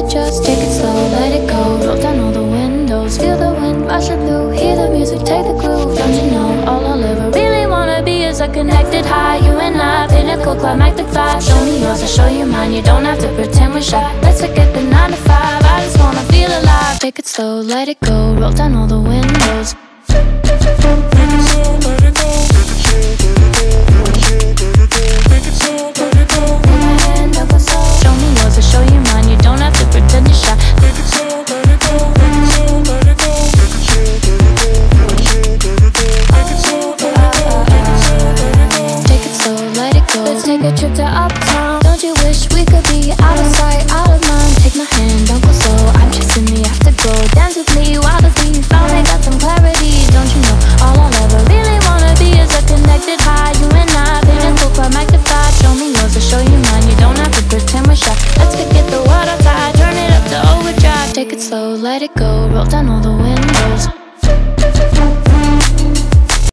it, just take it slow, let it go. Roll down all the windows, feel the wind rushing through. Hear the music, take the groove. Don't you know, all I'll ever really wanna be is a connected high. You and I, pinnacle, climactic fly. Show me yours, I'll show you mine. You don't have to pretend we're shy. Let's forget the 9 to 5, I just wanna feel alive. Take it slow, let it go, roll down all the windows. Show me yours, I'll show you mine. You don't have to pretend you're shy. Take it slow, let it go. Let's take a trip to uptown. Don't you wish we could be out of sight, out of mind? Take my hand, don't go slow. I'm chasing the afterglow. Dance with me while the beat finally got some clarity. Don't you know, all I'll ever really wanna be is a connected high. You and I, pinnacle, climactic fly. Show me yours, I'll show you mine. You don't have to pretend we're shy. Let's forget the world outside, turn it up to overdrive. Take it slow, let it go, roll down all the windows.